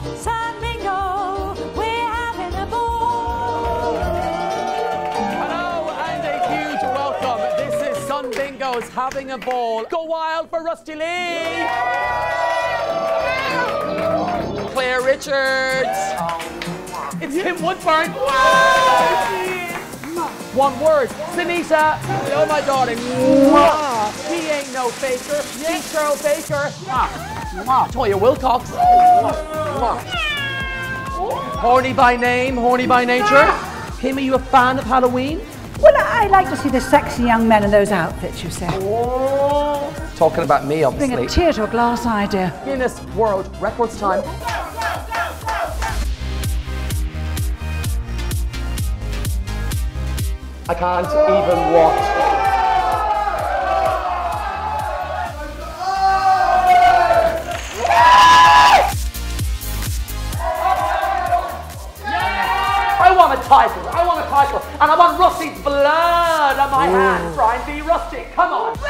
Sun Bingo, we're having a ball. Hello and a huge welcome. This is Sun Bingo's Having a Ball. Go wild for Rusty Lee. Claire Richards. It's Tim Woodburn. One word. Sunita. Hello, my darling. He ain't no faker. He's Cheryl Baker. Toya Wilcox. Horny by name, horny by nature. Kim, are you a fan of Halloween? Well, I like to see the sexy young men in those outfits, you say. Oh. Talking about me, obviously. Bring a tear to a glass eye, dear. Guinness World Records time. I can't even watch. I want a title, and I want Rusty's blood on my hands, Brian B. Rusty, come on.